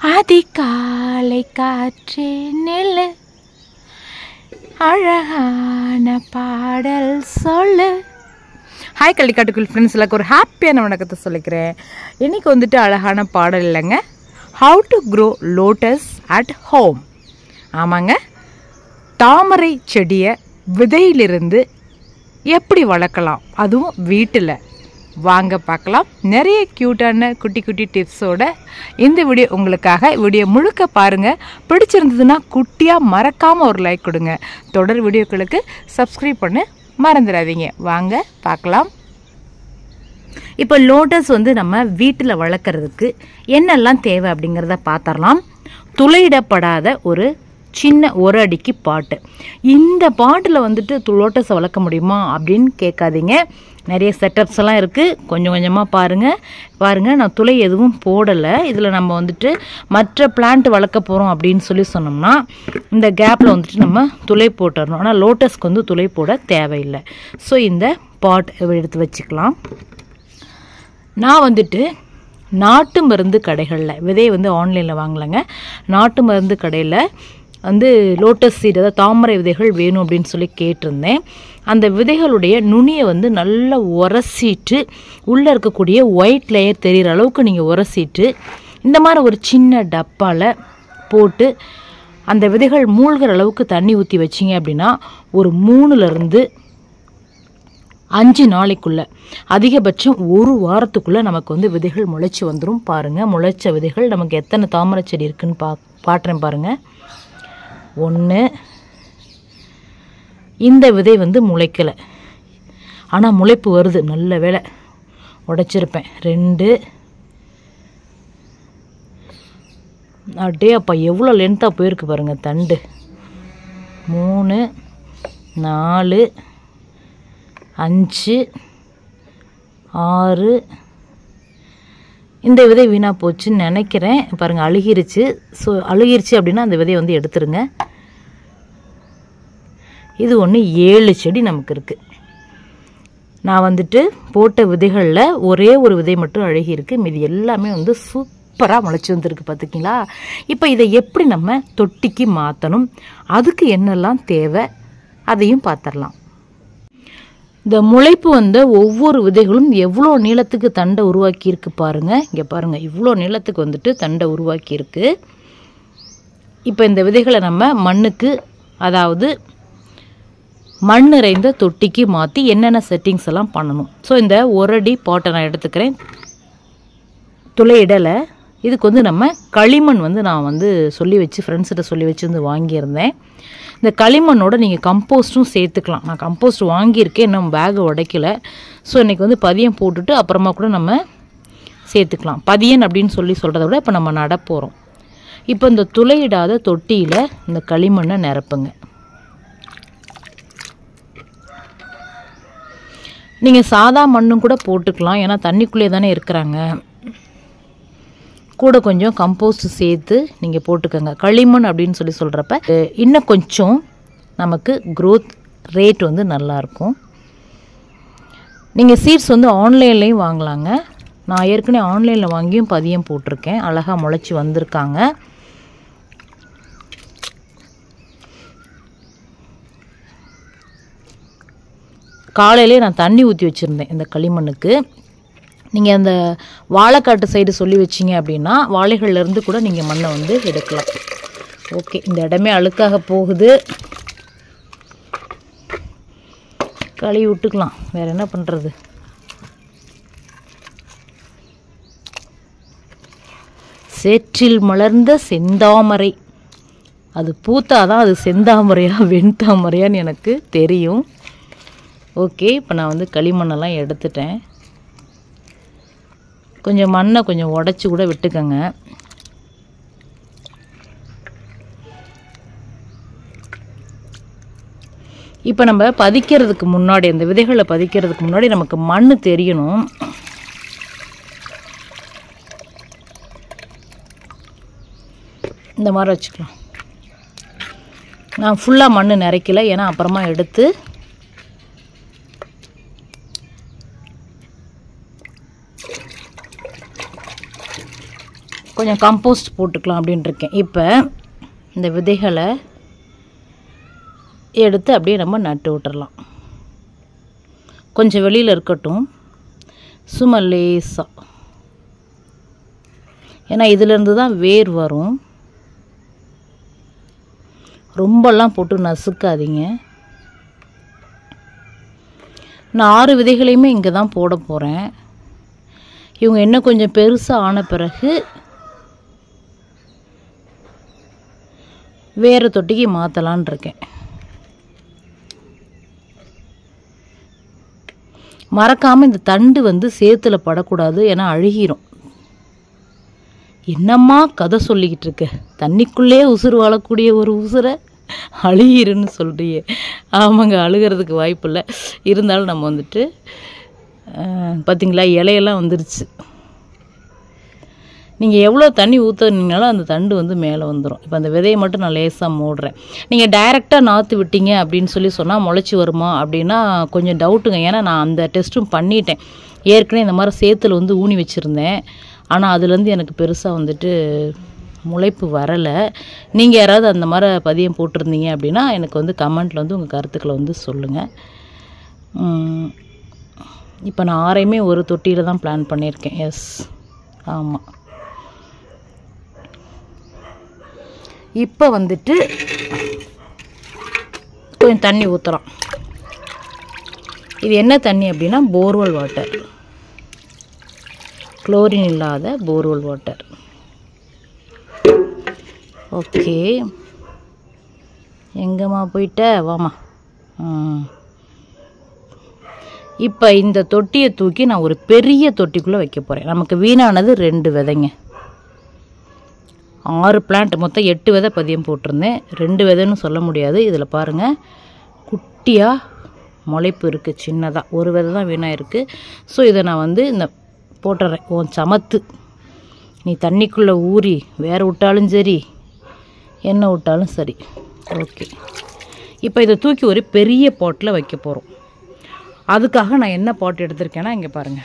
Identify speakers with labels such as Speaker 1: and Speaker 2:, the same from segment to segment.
Speaker 1: அதிகாலை காற்றே நெல்லு, அழகான பாடல் சொல்லு. ஹாய் கள்ளிக்காட்டுக்குள் ஃப்ரெண்ட்ஸ், எல்லாருக்கும் ஒரு ஹாப்பியான வணக்கத்தை சொல்லிக்கிறேன். இன்றைக்கி வந்துட்டு அழகான பாடல் இல்லைங்க, how to grow lotus at home. ஆமாங்க, தாமரை செடியை விதையிலிருந்து எப்படி வளர்க்கலாம், அதுவும் வீட்டில். வாங்க பார்க்கலாம். நிறைய க்யூட்டான குட்டி குட்டி டிப்ஸோட இந்த வீடியோ உங்களுக்காக. வீடியோ முழுக்க பாருங்கள். பிடிச்சிருந்ததுன்னா குட்டியாக மறக்காமல் ஒரு லைக் கொடுங்க. தொடர் வீடியோக்களுக்கு சப்ஸ்கிரைப் பண்ண மறந்துடாதீங்க. வாங்க பார்க்கலாம். இப்போ லோட்டஸ் வந்து நம்ம வீட்டில் வளர்க்குறதுக்கு என்னெல்லாம் தேவை அப்படிங்கிறத பார்த்துடலாம். துளையிடப்படாத ஒரு சின்ன ஒரு அடிக்கு பாட்டு. இந்த பாட்டில் வந்துட்டு லோட்டஸை வளர்க்க முடியுமா அப்படின்னு கேட்காதீங்க. நிறைய செட்டப்ஸ் எல்லாம் இருக்குது. கொஞ்சம் கொஞ்சமாக பாருங்கள். நான் துளை எதுவும் போடலை. இதில் நம்ம வந்துட்டு மற்ற பிளான்ட் வளர்க்க போகிறோம் அப்படின்னு சொன்னோம்னா இந்த கேப்பில் வந்துட்டு நம்ம துளை போட்டுடணும். ஆனால் லோட்டஸ்க்கு வந்து துளை போட தேவையில்லை. ஸோ இந்த பாட் எடுத்து வச்சுக்கலாம். நான் வந்துட்டு நாட்டு மருந்து கடைகளில் விதையை வந்து ஆன்லைனில் வாங்கலைங்க. நாட்டு மருந்து கடையில் வந்து லோட்டஸ் சீட், அதாவது தாமரை விதைகள் வேணும் அப்படின்னு சொல்லி கேட்டிருந்தேன். அந்த விதைகளுடைய நுனியை வந்து நல்லா உரசிட்டு உள்ளே இருக்கக்கூடிய ஒயிட் லேயர் தெரிகிற அளவுக்கு நீங்கள் உரசிட்டு இந்த மாதிரி ஒரு சின்ன டப்பாவில் போட்டு அந்த விதைகள் மூழ்கிற அளவுக்கு தண்ணி ஊற்றி வச்சிங்க அப்படின்னா ஒரு 3 to 5 நாளைக்குள்ளே, அதிகபட்சம் ஒரு வாரத்துக்குள்ளே நமக்கு வந்து விதைகள் முளைச்சி வந்துடும். பாருங்கள், முளைச்ச விதைகள் நமக்கு எத்தனை தாமரை செடி இருக்குன்னு பாட்டுறேன் பாருங்கள். 1, இந்த விதை வந்து முளைக்கலை, ஆனால் முளைப்பு வருது, நல்ல வேலை, உடைச்சிருப்பேன். 2, அப்படியே அப்போ எவ்வளோ லென்த்தாக போயிருக்கு பாருங்கள் தண்டு. 3, 4, 5, 6. இந்த விதை வீணாக போச்சுன்னு நினைக்கிறேன். பாருங்கள், அழுகிருச்சு. ஸோ அழுகிருச்சு அப்படின்னா அந்த விதையை வந்து எடுத்துருங்க. இது 7 செடி நமக்கு இருக்குது. நான் வந்துட்டு போட்ட விதைகளில் ஒரே ஒரு விதை மட்டும் அழுகிருக்கு. மீதி எல்லாமே வந்து சூப்பராக முளைச்சி வந்துருக்கு, பார்த்துக்கிங்களா? இப்போ இதை எப்படி நம்ம தொட்டிக்கு மாற்றணும், அதுக்கு என்னெல்லாம் தேவை அதையும் பார்த்துடலாம். இந்த முளைப்பு வந்த ஒவ்வொரு விதைகளும் எவ்வளோ நீளத்துக்கு தண்டை உருவாக்கியிருக்கு பாருங்கள். இங்கே பாருங்கள், இவ்வளோ நீளத்துக்கு வந்துட்டு தண்டை உருவாக்கியிருக்கு. இப்போ இந்த விதைகளை நம்ம மண்ணுக்கு, அதாவது மண் நிறைந்த தொட்டிக்கு மாற்றி என்னென்ன செட்டிங்ஸ் எல்லாம் பண்ணணும். ஸோ இந்த ஒரு அடி பாட்டை நான் எடுத்துக்கிறேன். துளையிடலை. இதுக்கு வந்து நம்ம களிமண் வந்து நான் வந்து ஃப்ரெண்ட்ஸ்கிட்ட சொல்லி வச்சு வந்து வாங்கியிருந்தேன். இந்த களிமண்ணோட நீங்கள் கம்போஸ்ட்டும் சேர்த்துக்கலாம். நான் கம்போஸ்ட் வாங்கியிருக்கேன், இன்னும் பேகை உடைக்கலை. ஸோ இன்றைக்கி வந்து பதியம் போட்டுட்டு அப்புறமா கூட நம்ம சேர்த்துக்கலாம். பதியன் அப்படின்னு சொல்கிறத விட இப்போ நம்ம நட போகிறோம். இப்போ இந்த துளையிடாத தொட்டியில் இந்த களிமண்ணை நிரப்புங்க. நீங்கள் சாதா மண்ணும் கூட போட்டுக்கலாம், ஏன்னா தண்ணிக்குள்ளே தானே இருக்கிறாங்க. கூட கொஞ்சம் கம்போஸ்ட் சேர்த்து நீங்கள் போட்டுக்கோங்க. களிமண் அப்படின்னு சொல்கிறப்ப இன்னும் கொஞ்சம் நமக்கு க்ரோத் ரேட் வந்து நல்லாயிருக்கும். நீங்கள் சீட்ஸ் வந்து ஆன்லைன்லேயும் வாங்கலாங்க. நான் ஏற்கனவே ஆன்லைனில் வாங்கியும் பதியம் போட்டிருக்கேன். அழகாக முளைச்சி வந்திருக்காங்க. காலையிலே நான் தண்ணி ஊற்றி வச்சுருந்தேன் இந்த களிமண்ணுக்கு. நீங்கள் அந்த வாழைக்காட்டு சைடு சொல்லி வச்சிங்க அப்படின்னா வாழைகள்லேருந்து கூட நீங்கள் மண்ணை வந்து எடுக்கலாம். ஓகே, இந்த இடமே அழுக்காக போகுது, கழுவி விட்டுக்கலாம். வேறு என்ன பண்ணுறது? சேற்றில் மலர்ந்த செந்தாமரை, அது பூத்தாதான் அது செந்தாமரையா வெண்தாமரையான்னு எனக்கு தெரியும். ஓகே, இப்போ நான் வந்து களிமண்ணெல்லாம் எடுத்துட்டேன். கொஞ்சம் மண்ணை கொஞ்சம் உடச்சி கூட விட்டுக்கோங்க. இப்போ நம்ம பதிக்கிறதுக்கு முன்னாடி, அந்த விதைகளை பதிக்கிறதுக்கு முன்னாடி நமக்கு மண் தெரியணும். இந்த மாதிரி வச்சுக்கலாம். நான் ஃபுல்லாக மண் நிறைக்கல, ஏன்னா அப்புறமா எடுத்து கொஞ்சம் கம்போஸ்ட் போட்டுக்கலாம் அப்படின்ட்டு இருக்கேன். இப்போ இந்த விதைகளை எடுத்து அப்படியே நம்ம நட்டு விட்டுறலாம். கொஞ்சம் வெளியில் இருக்கட்டும், சும்மா லேசாக. ஏன்னா இதிலேருந்து தான் வேர் வரும். ரொம்பலாம் போட்டு நசுக்காதீங்க. நான் 6 விதைகளையுமே இங்கே தான் போட போகிறேன். இவங்க இன்னும் கொஞ்சம் பெருசாக ஆன பிறகு வேறு தொட்டிக்கு மாற்றலான் இருக்கேன். மறக்காமல் இந்த தண்டு வந்து சேத்துல படக்கூடாது, ஏன்னா அழுகிரும். என்னம்மா கதை சொல்லிக்கிட்டு இருக்க, தண்ணிக்குள்ளே உசுறு வாழக்கூடிய ஒரு உசுரை அழுகிருன்னு சொல்கிறியே. ஆமாங்க, அழுகிறதுக்கு வாய்ப்பு இல்லை. இருந்தாலும் நம்ம வந்துட்டு பார்த்திங்களா இலையெல்லாம் வந்துருச்சு. நீங்கள் எவ்வளோ தண்ணி ஊற்றுனீங்கனாலும் அந்த தண்டு வந்து மேலே வந்துடும். இப்போ அந்த விதையை மட்டும் நான் லேசாக மூடுறேன். நீங்கள் டைரெக்டாக நாற்று விட்டீங்க அப்படின்னு சொன்னால் முளைச்சி வருமா அப்படின்னா கொஞ்சம் டவுட்டுங்க. ஏன்னா நான் அந்த டெஸ்ட்டும் பண்ணிட்டேன். ஏற்கனவே இந்த மாதிரி சேத்துல வந்து ஊனி வச்சுருந்தேன். ஆனால் அதுலேருந்து எனக்கு பெருசாக வந்துட்டு முளைப்பு வரலை. நீங்கள் யாராவது அந்த மாதிரி பதியம் போட்டிருந்தீங்க அப்படின்னா எனக்கு வந்து கமெண்ட்டில் வந்து உங்கள் கருத்துக்களை வந்து சொல்லுங்கள். இப்போ நான் 6ஐயுமே ஒரு தொட்டியில் தான் பிளான் பண்ணியிருக்கேன். எஸ், ஆமாம். இப்போ வந்துட்டு கொஞ்சம் தண்ணி ஊற்றுறோம். இது என்ன தண்ணி அப்படின்னா போர்வெல் வாட்டர், குளோரின் இல்லாத போர்வெல் வாட்டர். ஓகே, எங்கம்மா போயிட்ட, வாமா. இப்போ இந்த தொட்டியை தூக்கி நான் ஒரு பெரிய தொட்டிக்குள்ளே வைக்க போகிறேன். நமக்கு வீணானது 2 விதைங்க. 6 பிளான்ட், மொத்தம் 8 விதை பதியம் போட்டிருந்தேன். 2 விதைன்னு சொல்ல முடியாது. இதில் பாருங்கள், குட்டியாக முளைப்பு இருக்குது, சின்னதாக. ஒரு விதை தான் வீணாக இருக்குது. ஸோ இதை நான் வந்து இந்த போட்டுறேன். உன் சமத்து, நீ தண்ணிக்குள்ளே ஊறி வேறு விட்டாலும் சரி, என்ன விட்டாலும் சரி. ஓகே, இப்போ இதை தூக்கி ஒரு பெரிய பாட்டில் வைக்க போகிறோம். அதுக்காக நான் என்ன பாட் எடுத்திருக்கேன்னா, இங்கே பாருங்கள்,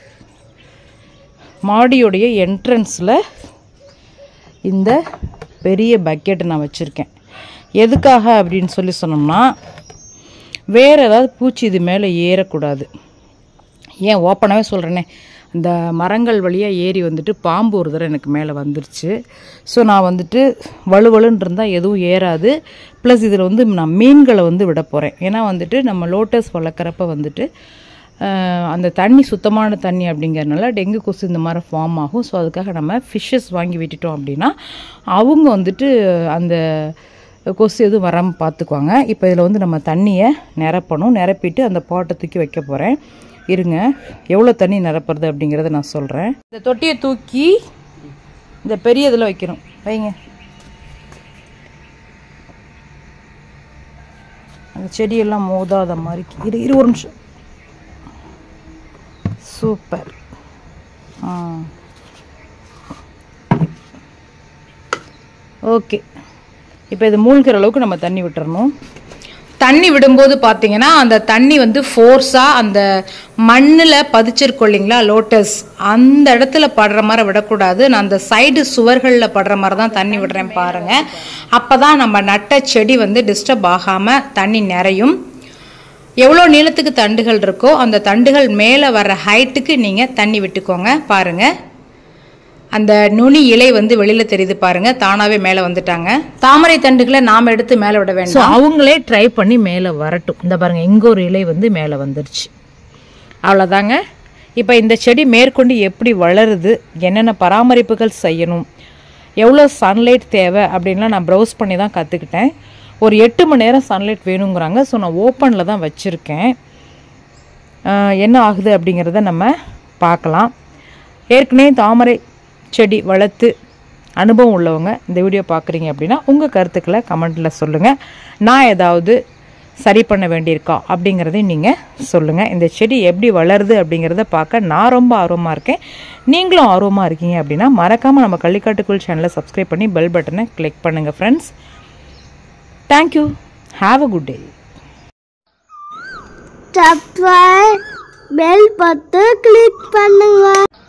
Speaker 1: மாடியோடைய என்ட்ரன்ஸில் இந்த பெரிய பக்கெட்டை நான் வச்சுருக்கேன். எதுக்காக அப்படின்னு சொல்லி சொன்னோம்னா, வேறு ஏதாவது பூச்சி இது மேலே ஏறக்கூடாது. ஏன் ஓப்பனாகவே சொல்கிறேனே, இந்த மரங்கள் வழியாக ஏறி வந்துட்டு பாம்பு ஒரு தடவை எனக்கு மேலே வந்துருச்சு. ஸோ நான் வந்துட்டு வலுவலுன்னு இருந்தால் எதுவும் ஏறாது. ப்ளஸ் இதில் வந்து நான் மீன்களை வந்து விட போகிறேன். ஏன்னா வந்துட்டு நம்ம லோட்டஸ் வளர்க்குறப்ப வந்துட்டு அந்த தண்ணி சுத்தமான தண்ணி அப்படிங்கிறதுனால டெங்கு கொசு இந்த மாதிரி ஃபார்ம் ஆகும். ஸோ அதுக்காக நம்ம ஃபிஷ்ஷஸ் வாங்கி விட்டுட்டோம் அப்படின்னா அவங்க வந்துட்டு அந்த கொசு எதுவும் வராமல் பார்த்துக்குவாங்க. இப்போ இதில் வந்து நம்ம தண்ணியை நிரப்பணும். நிரப்பிட்டு அந்த பாட்டை தூக்கி வைக்க போகிறேன். இருங்க, எவ்வளோ தண்ணி நிரப்புறது அப்படிங்கிறத நான் சொல்கிறேன். இந்த தொட்டியை தூக்கி இந்த பெரிய இதில் வைக்கணும். வைங்க. அந்த செடியெல்லாம் மோதாத மாதிரி. இரு ஒரு நிமிஷம். சூப்பர். ஓகே, இப்போ இது மூழ்கிற அளவுக்கு நம்ம தண்ணி விட்டுறணும். தண்ணி விடும்போது பார்த்தீங்கன்னா அந்த தண்ணி வந்து ஃபோர்ஸாக அந்த மண்ணில் பதிச்சிருக்கோம் இல்லைங்களா லோட்டஸ், அந்த இடத்துல படுற மாதிரி விடக்கூடாது. நான் அந்த சைடு சுவர்களில் படுற மாதிரி தான் தண்ணி விடுறேன் பாருங்கள். அப்போ தான் நம்ம நட்ட செடி வந்து டிஸ்டர்ப் ஆகாமல் தண்ணி நிறையும். எவ்வளோ நீளத்துக்கு தண்டுகள் இருக்கோ அந்த தண்டுகள் மேலே வர்ற ஹைட்டுக்கு நீங்கள் தண்ணி விட்டுக்கோங்க. பாருங்கள், அந்த நுனி இலை வந்து வெளியில் தெரியுது பாருங்கள், தானாகவே மேலே வந்துட்டாங்க. தாமரை தண்டுகளை நாம் எடுத்து மேலே விட வேண்டாம், அவங்களே ட்ரை பண்ணி மேலே வரட்டும். இந்த பாருங்கள், இங்கே ஒரு இலை வந்து மேலே வந்துருச்சு. அவ்வளோதாங்க. இப்போ இந்த செடி மேற்கொண்டு எப்படி வளருது, என்னென்ன பராமரிப்புகள் செய்யணும், எவ்வளோ சன்லைட் தேவை அப்படின்லாம் நான் ப்ரௌஸ் பண்ணி தான் கற்றுக்கிட்டேன். ஒரு 8 மணி நேரம் சன்லைட் வேணுங்கிறாங்க. ஸோ நான் ஓப்பனில் தான் வச்சுருக்கேன். என்ன ஆகுது அப்படிங்கிறத நம்ம பார்க்கலாம். ஏற்கனவே தாமரை செடி வளர்த்து அனுபவம் உள்ளவங்க இந்த வீடியோ பார்க்குறீங்க அப்படின்னா உங்கள் கருத்துக்களை கமெண்ட்டில் சொல்லுங்கள். நான் ஏதாவது சரி பண்ண வேண்டியிருக்கா அப்படிங்கிறதையும் நீங்கள் சொல்லுங்கள். இந்த செடி எப்படி வளருது அப்படிங்கிறத பார்க்க நான் ரொம்ப ஆர்வமாக இருக்கேன். நீங்களும் ஆர்வமாக இருக்கீங்க அப்படின்னா மறக்காமல் நம்ம கள்ளிக்காட்டுக்குள் சேனலை சப்ஸ்கிரைப் பண்ணி பெல் பட்டனை கிளிக் பண்ணுங்கள் friends. Thank you. Have a good day.
Speaker 2: Subscribe bell button click பண்ணுங்க.